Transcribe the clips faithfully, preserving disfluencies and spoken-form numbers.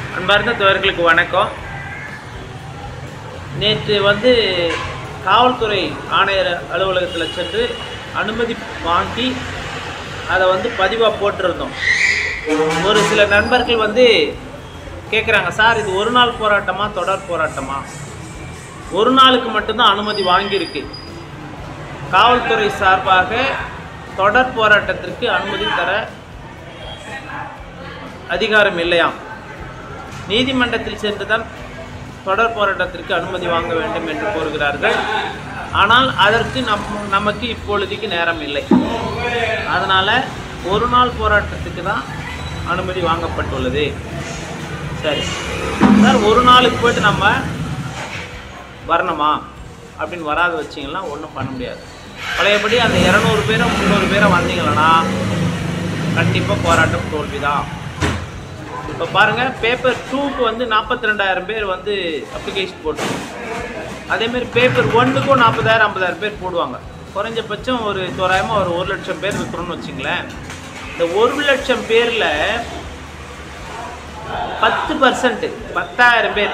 அன்பார்ந்த தோழர்களுக்கு வணக்கம். நேற்று வந்து காவல்துறை ஆணையர் அலுவலகத்தில் சென்று அனுமதி வாங்கி அதை வந்து பதிவாக போட்டிருந்தோம். ஒரு சில நண்பர்கள் வந்து கேட்குறாங்க, சார் இது ஒரு நாள் போராட்டமா தொடர் போராட்டமா? ஒரு நாளுக்கு மட்டும்தான் அனுமதி வாங்கியிருக்கு. காவல்துறை சார்பாக தொடர் போராட்டத்திற்கு அனுமதி தர அதிகாரம் இல்லையாம். நீதிமன்றத்தில் சென்றுதான் தொடர் போராட்டத்திற்கு அனுமதி வாங்க வேண்டும் என்று கூறுகிறார்கள். ஆனால் அதற்கு நம் நமக்கு இப்பொழுதைக்கு நேரம் இல்லை. அதனால் ஒரு நாள் போராட்டத்துக்கு தான் அனுமதி வாங்கப்பட்டுள்ளது. சரி சார், ஒரு நாளுக்கு போய்ட்டு நம்ம வரணுமா அப்படின்னு வராது வச்சிங்கன்னா ஒன்றும் பண்ண முடியாது. பழையபடி அந்த இரநூறு பேரை முந்நூறு பேரை வந்தீங்களன்னா கண்டிப்பாக போராட்டம் தோல்வி தான். இப்போ பாருங்கள், பேப்பர் டூக்கு வந்து நாற்பத்தி ரெண்டாயிரம் பேர் வந்து அப்ளிகேஷன் போட்டுருவோம். அதேமாரி பேப்பர் ஒன்றுக்கும் நாற்பதாயிரம் ஐம்பதாயிரம் பேர் போடுவாங்க. குறைஞ்சபட்சம் ஒரு தோராயமாக ஒரு ஒரு லட்சம் பேர் இருக்கிறோன்னு வச்சுங்களேன். இந்த ஒரு லட்சம் பேரில் பத்து பர்சன்ட்டு பத்தாயிரம் பேர்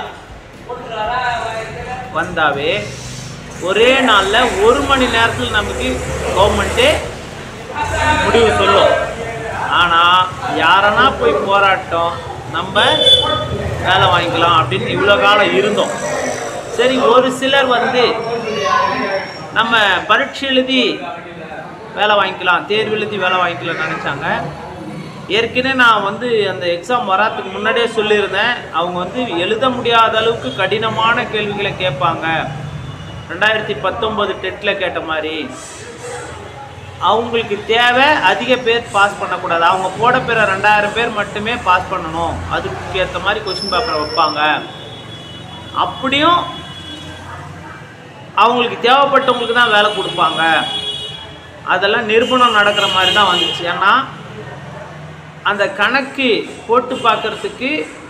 வந்தாவே ஒரே நாளில் ஒரு மணி நேரத்தில் நமக்கு கவர்மெண்ட்டே முடிவு சொல்லும். ஆனால் யாரனா போய் போராட்டம் நம்ம வேலை வாங்கிக்கலாம் அப்படின்னு இவ்வளோ காலம் இருந்தோம். சரி, ஒரு சிலர் வந்து நம்ம பரீட்சை எழுதி வேலை வாங்கிக்கலாம், தேர்வு எழுதி வேலை வாங்கிக்கலாம்னு நினச்சாங்க. ஏற்கனவே நான் வந்து அந்த எக்ஸாம் வராதுக்கு முன்னாடியே சொல்லியிருந்தேன், அவங்க வந்து எழுத முடியாத அளவுக்கு கடினமான கேள்விகளை கேட்பாங்க. ரெண்டாயிரத்தி பத்தொம்போது டெட்டில் கேட்ட மாதிரி அவங்களுக்கு தேவை அதிக பேர் பாஸ் பண்ணக்கூடாது. அவங்க போட பெற ரெண்டாயிரம் பேர் மட்டுமே பாஸ் பண்ணணும். அதுக்கு ஏற்ற மாதிரி கொஸ்டின் பேப்பரை வைப்பாங்க. அப்படியும் அவங்களுக்கு தேவைப்பட்டவங்களுக்கு தான் வேலை கொடுப்பாங்க. அதெல்லாம் நிரூபணம் நடக்கிற மாதிரி தான் வந்துச்சு. ஏன்னா அந்த கணக்கு போட்டு பார்க்குறதுக்கு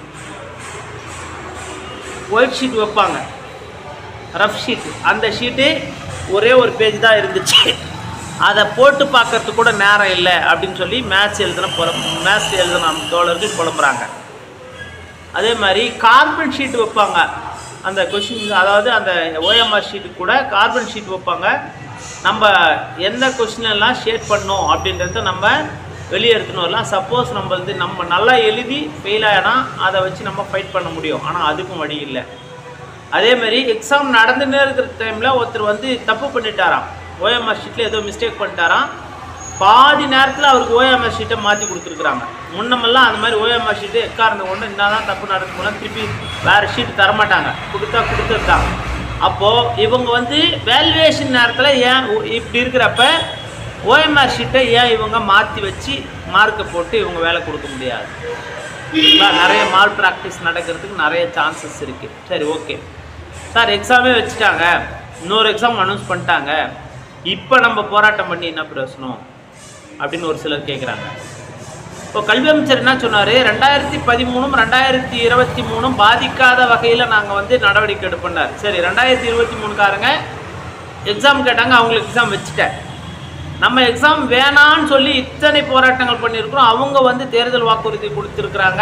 ஒயிட் ஷீட் வைப்பாங்க, ரஃப் ஷீட். அந்த ஷீட்டு ஒரே ஒரு பேஜ் தான் இருந்துச்சு. அதை போட்டு பார்க்கறதுக்கு கூட நேரம் இல்லை அப்படின்னு சொல்லி மேத்ஸ் எழுதுன புலம் மேத்ஸ் எழுதுன தோழர்கள் புலம்புறாங்க. அதே மாதிரி கார்பன் ஷீட் வைப்பாங்க. அந்த கொஷின், அதாவது அந்த ஓஎம்ஆர் ஷீட்டு கூட கார்பன் ஷீட் வைப்பாங்க. நம்ம எந்த கொஷினெல்லாம் ஷேட் பண்ணோம் அப்படின்றத நம்ம வெளியே எடுத்துன்னு வரலாம். சப்போஸ் நம்ம வந்து நம்ம நல்லா எழுதி ஃபெயில் ஆகினா அதை வச்சு நம்ம ஃபைட் பண்ண முடியும். ஆனால் அதுக்கும் வழி இல்லை. அதேமாதிரி எக்ஸாம் நடந்துன்னு இருக்கிற டைமில் ஒருத்தர் வந்து தப்பு பண்ணிட்டாராம். ஓஎம்ஆர் ஷீட்டில் ஏதோ மிஸ்டேக் பண்ணிட்டாராம். பாதி நேரத்தில் அவருக்கு ஓஎம்ஆர் ஷீட்டை மாற்றி கொடுத்துருக்குறாங்க. முன்னமெல்லாம் அந்த மாதிரி ஓஎம்ஆர் ஷீட்டு எக்காரணம் ஒன்று என்ன தான் தப்பு நடக்கும் போனால் திருப்பி வேறு ஷீட்டு தரமாட்டாங்க, கொடுத்தா கொடுத்துருந்தாங்க. அப்போது இவங்க வந்து வேல்யூவேஷன் நேரத்தில் ஏன் இப்படி இருக்கிறப்ப ஓஎம்ஆர் ஷீட்டை ஏன் இவங்க மாற்றி வச்சு மார்க்கை போட்டு இவங்க வேலை கொடுக்க முடியாது? நிறைய மால் ப்ராக்டிஸ் நடக்கிறதுக்கு நிறைய சான்சஸ் இருக்குது. சரி, ஓகே சார், எக்ஸாமே வச்சுட்டாங்க, இன்னொரு எக்ஸாம் அனௌன்ஸ் பண்ணிட்டாங்க, இப்போ நம்ம போராட்டம் பண்ணி என்ன பிரயோசனம் அப்படின்னு ஒரு சிலர் கேட்குறாங்க. இப்போ கல்வி அமைச்சர் என்ன சொன்னார், ரெண்டாயிரத்தி பதிமூணும் ரெண்டாயிரத்தி இருபத்தி மூணும் பாதிக்காத வகையில் நாங்கள் வந்து நடவடிக்கை எடுப்போம்னார். சரி, ரெண்டாயிரத்தி இருபத்தி மூணுக்காரங்க எக்ஸாம் கேட்டாங்க, அவங்களுக்கு எக்ஸாம் வச்சுட்டேன். நம்ம எக்ஸாம் வேணான்னு சொல்லி இத்தனை போராட்டங்கள் பண்ணியிருக்கிறோம். அவங்க வந்து தேர்தல் வாக்குறுதி கொடுத்துருக்குறாங்க.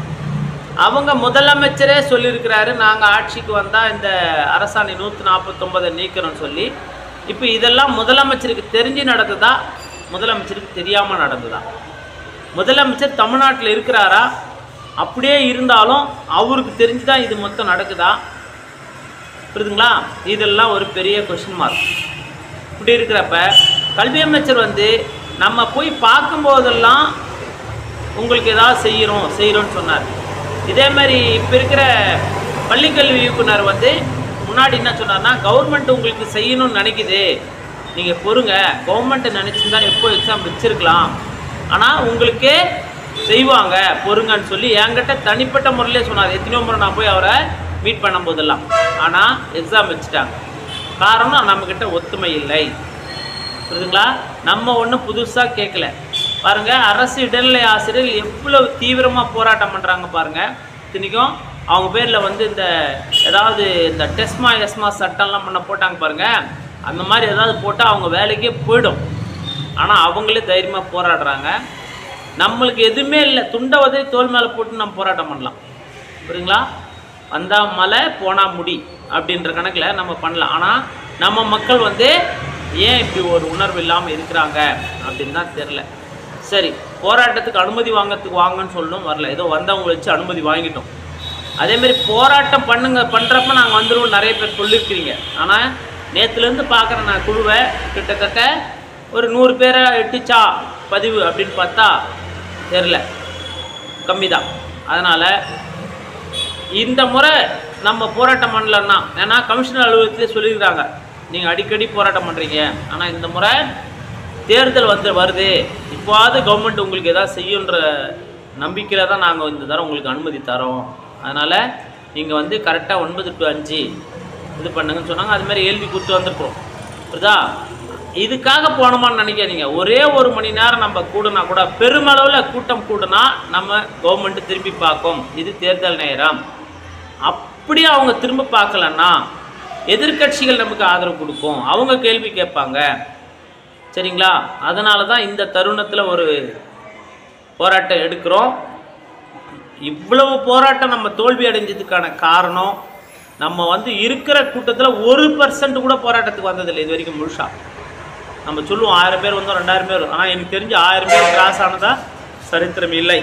அவங்க முதலமைச்சரே சொல்லியிருக்கிறாரு, நாங்கள் ஆட்சிக்கு வந்தால் இந்த அரசாணை நூற்றி நாற்பத்தொம்பதை நீக்கிறோன்னு சொல்லி. இப்போ இதெல்லாம் முதலமைச்சருக்கு தெரிஞ்சு நடந்ததா, முதலமைச்சருக்கு தெரியாமல் நடந்ததா? முதலமைச்சர் தமிழ்நாட்டில் இருக்கிறாரா? அப்படியே இருந்தாலும் அவருக்கு தெரிஞ்சு தான் இது மொத்தம் நடக்குதா? புரியுதுங்களா? இதெல்லாம் ஒரு பெரிய கொஸ்டின் மார்க். இப்படி இருக்கிறப்ப கல்வி அமைச்சர் வந்து நம்ம போய் பார்க்கும்போதெல்லாம் உங்களுக்கு ஏதாவது செய்கிறோம் செய்கிறோன்னு சொன்னார். இதே மாதிரி இப்போ இருக்கிற பள்ளிக்கல்வி இயக்குனர் வந்து முன்னாடி என்ன சொன்னார்னா, கவர்மெண்ட் உங்களுக்கு செய்யணும்னு நினைக்குது, நீங்கள் பொறுங்க, கவர்மெண்ட்டை நினச்சிருந்தா எப்போ எக்ஸாம் வச்சுருக்கலாம், ஆனால் உங்களுக்கே செய்வாங்க பொறுங்கன்னு சொல்லி என்கிட்ட தனிப்பட்ட முறையிலே சொன்னார். எத்தனையோ முறை நான் போய் அவரை மீட் பண்ணும் போதெல்லாம். ஆனால் எக்ஸாம் வச்சுட்டாங்க. காரணம், நம்மக்கிட்ட ஒத்துமை இல்லை. புரியுதுங்களா? நம்ம ஒன்றும் புதுசாக கேட்கல. பாருங்கள், அரசு இடைநிலை ஆசிரியர்கள் எவ்வளோ தீவிரமாக போராட்டம் பண்ணுறாங்க பாருங்கள். இத்தனைக்கும் அவங்க பேரில் வந்து இந்த ஏதாவது இந்த டெஸ்மா எஸ்மா சட்டம்லாம் பண்ண போட்டாங்க பாருங்கள். அந்த மாதிரி ஏதாவது போட்டால் அவங்க வேலைக்கே போயிடும். ஆனால் அவங்களே தைரியமாக போராடுறாங்க. நம்மளுக்கு எதுவுமே இல்லை, துண்டை உதவி தோல் மேலே போட்டு நம்ம போராட்டம் பண்ணலாம். புரியுங்களா? வந்தால் மலை போனால் முடி அப்படின்ற கணக்கில் நம்ம பண்ணலாம். ஆனால் நம்ம மக்கள் வந்து ஏன் இப்படி ஒரு உணர்வு இல்லாமல் இருக்கிறாங்க அப்படின்னு தான் தெரில. சரி, போராட்டத்துக்கு அனுமதி வாங்கிறதுக்கு வாங்கன்னு சொல்லணும், வரல. ஏதோ வந்தவங்களை வச்சு அனுமதி வாங்கிட்டோம். அதேமாரி போராட்டம் பண்ணுங்க பண்ணுறப்ப நாங்கள் வந்துடுவோம் நிறைய பேர் சொல்லியிருக்கிறீங்க. ஆனால் நேற்றுலேருந்து பார்க்குறேன் நான் குழுவை, கிட்டத்தட்ட ஒரு நூறு பேரை எட்டுச்சா பதிவு அப்படின்னு பார்த்தா தெரில, கம்மி தான். அதனால் இந்த முறை நம்ம போராட்டம் பண்ணலன்னா, ஏன்னா கமிஷனர் அலுவலகத்திலே சொல்லியிருக்காங்க நீங்கள் அடிக்கடி போராட்டம் பண்ணுறீங்க, ஆனால் இந்த முறை தேர்தல் வந்து வருது, இப்போவாது கவர்மெண்ட் உங்களுக்கு எதாவது செய்யுன்ற நம்பிக்கையில் தான் நாங்கள் இந்த தரம் உங்களுக்கு அனுமதி தரோம். அதனால் நீங்கள் வந்து கரெக்டாக ஒன்பது டு அஞ்சு இது பண்ணுங்கன்னு சொன்னாங்க. அதுமாதிரி எழுதி கொடுத்து வந்துருக்கோம். புரியுதா? இதுக்காக போனோமான்னு நினைக்காதீங்க. ஒரே ஒரு மணி நேரம் நம்ம கூடுனா கூட, பெருமளவில் கூட்டம் கூடுனா நம்ம கவர்மெண்ட்டு திரும்பி பார்க்கும். இது தேர்தல் நேரம். அப்படியே அவங்க திரும்ப பார்க்கலன்னா எதிர்கட்சிகள் நமக்கு ஆதரவு கொடுக்கும், அவங்க கேள்வி கேட்பாங்க. சரிங்களா? அதனால தான் இந்த தருணத்தில் ஒரு போராட்டம் எடுக்கிறோம். இவ்வளவு போராட்டம் நம்ம தோல்வி அடைஞ்சதுக்கான காரணம், நம்ம வந்து இருக்கிற கூட்டத்தில் ஒரு பர்சன்ட் கூட போராட்டத்துக்கு வந்ததில்லை இது வரைக்கும் முழுசா. நம்ம சொல்லுவோம் ஆயிரம் பேர் வந்தோம், ரெண்டாயிரம் பேர், ஆனால் எனக்கு தெரிஞ்சு ஆயிரம் பேர் கிராஸ் ஆனதா சரித்திரம் இல்லை.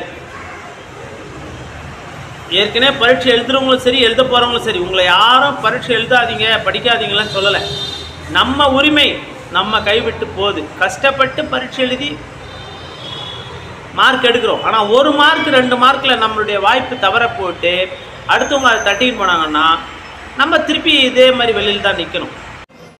ஏற்கனவே பரீட்சை எழுதுறவங்களும் சரி, எழுத போகிறவங்களும் சரி, உங்களை யாரும் பரீட்சை எழுதாதீங்க படிக்காதீங்களான்னு சொல்லலை. நம்ம உரிமை நம்ம கைவிட்டு போகுது. கஷ்டப்பட்டு பரீட்சை எழுதி மார்க் எடுக்கிறோம். ஆனால் ஒரு மார்க் ரெண்டு மார்க்கில் நம்மளுடைய வாய்ப்பு தவற போட்டு அடுத்தவங்க அதை தட்டின்னு போனாங்கன்னா நம்ம திருப்பி இதே மாதிரி வெளியில் தான் நிற்கணும்.